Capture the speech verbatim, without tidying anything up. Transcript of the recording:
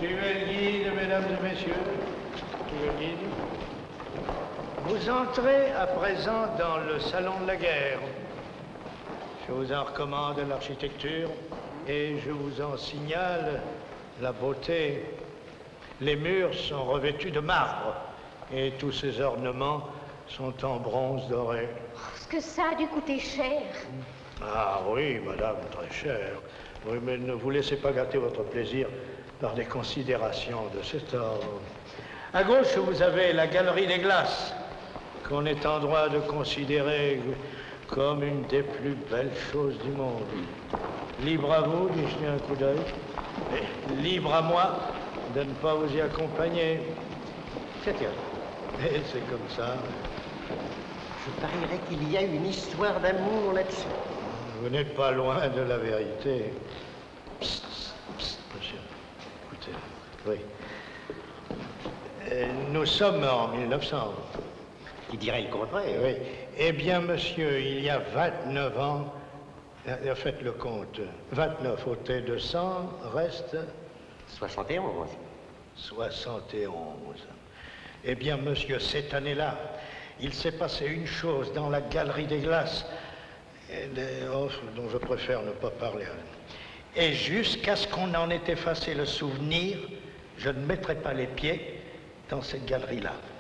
Suivez le guide, mesdames et messieurs. Suivez le guide. Vous entrez à présent dans le salon de la guerre. Je vous en recommande l'architecture et je vous en signale la beauté. Les murs sont revêtus de marbre et tous ces ornements sont en bronze doré. Oh, ce que ça a dû coûter cher. Ah oui, madame, très cher. Oui, mais ne vous laissez pas gâter votre plaisir par des considérations de cet ordre. À gauche, vous avez la galerie des glaces, qu'on est en droit de considérer comme une des plus belles choses du monde. Libre à vous d'y jeter un coup d'œil, et libre à moi de ne pas vous y accompagner. C'est bien. Et c'est comme ça. Je parierais qu'il y a une histoire d'amour là-dessus. Vous n'êtes pas loin de la vérité. Psst, psst, monsieur. Écoutez, oui. Euh, nous sommes en mille neuf cents. Qui dirait le contraire? Oui. Eh bien, monsieur, il y a vingt-neuf ans, euh, faites le compte, vingt-neuf ôté de cent reste... soixante et onze. soixante et onze. Eh bien, monsieur, cette année-là, il s'est passé une chose dans la galerie des glaces, et des, oh, dont je préfère ne pas parler. Et jusqu'à ce qu'on en ait effacé le souvenir, je ne mettrai pas les pieds dans cette galerie-là.